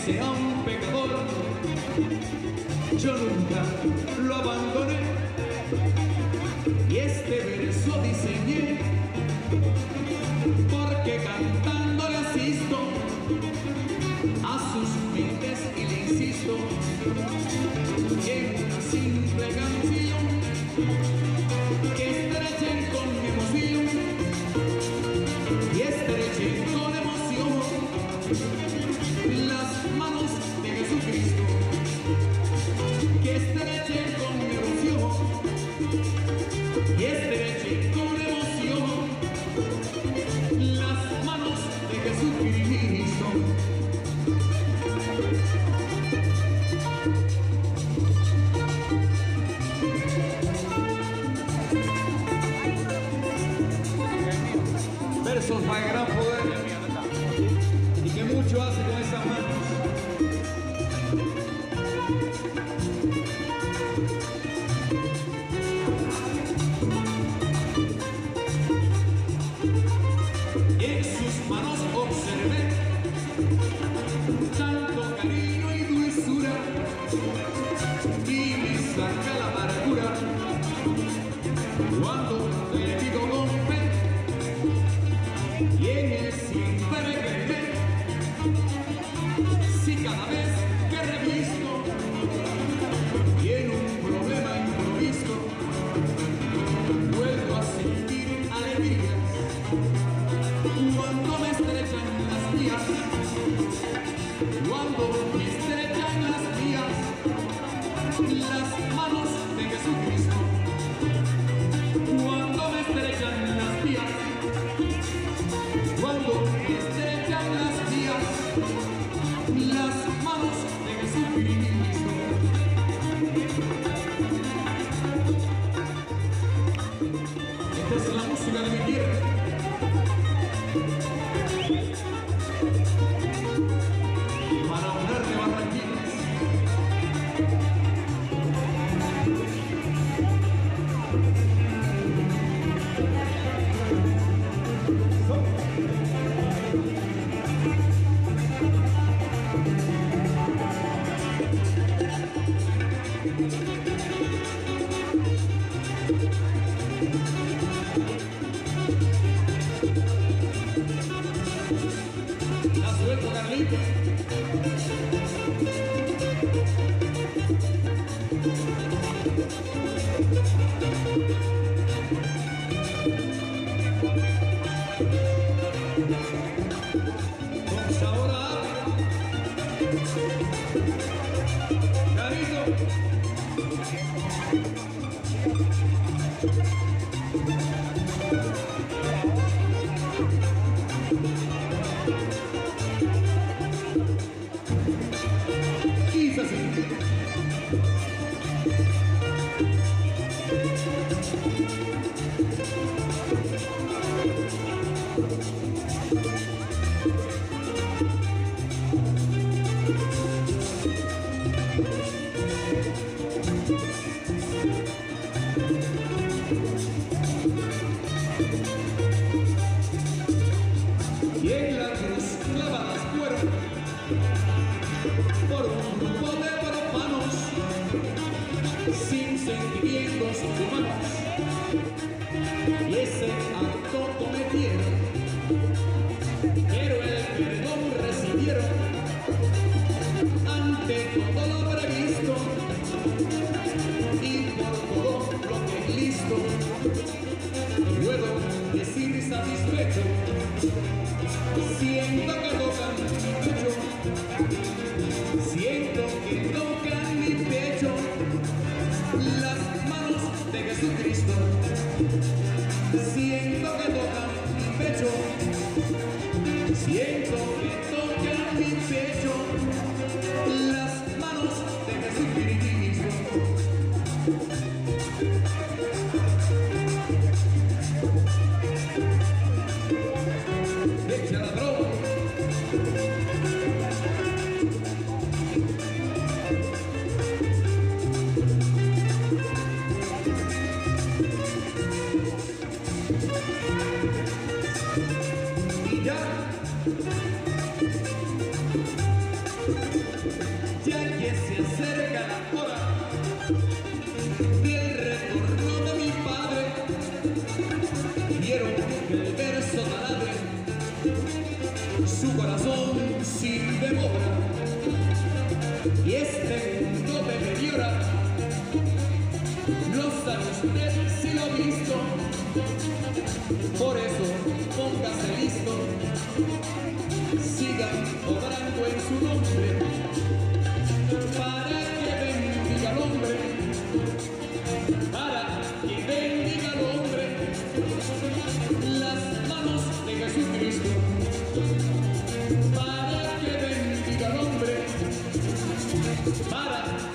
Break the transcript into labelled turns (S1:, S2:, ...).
S1: sea un pecador, yo nunca lo abandoné. Y este verso diseñé porque cantando le asisto a sus mentes y le insisto en una simple canción que estrechen con emoción y estrechen con emoción las manos de Jesucristo, que estrechen con emoción y estrechen con emoción las manos de Jesucristo. Versos de gran poder y que mucho hace con esas manos. En sus manos observé tanto cariño y dulzura y me saca la amargura cuando le digo con fe y en él siempre creeré. Si cada vez que revisto tiene un problema improviso, vuelvo a sentir alegrías cuando me estrechan las mías, cuando me estrechan las mías, las manos de Jesucristo, cuando me estrechan las mías, cuando me estrechan las mías, las manos de Jesucristo. Esta es la música de mi tierra. Para honrar de Barranquillas. La suelto, Carlito. Con sabor a Carito. Quizás sí. Y en la cruz clavadas fueron por un grupo de profanos sin sentimientos humanos, y ese acto cometieron, pero el perdón recibieron ante todo lo previsto y por todo lo que es listo. Puedo decir satisfecho, siento que tocan mi pecho, siento que tocan mi pecho las manos de Jesucristo, siento que tocan mi pecho, siento que tocan mi pecho las manos de Jesucristo. Echa la droga. Y ya su corazón sin demora, y este mundo deteriora. No sabe usted si lo ha visto, por eso póngase listo, sigan obrando en su nombre, para que bendiga al hombre, para que bendiga al hombre, las manos de Jesucristo, para que bendiga al hombre, para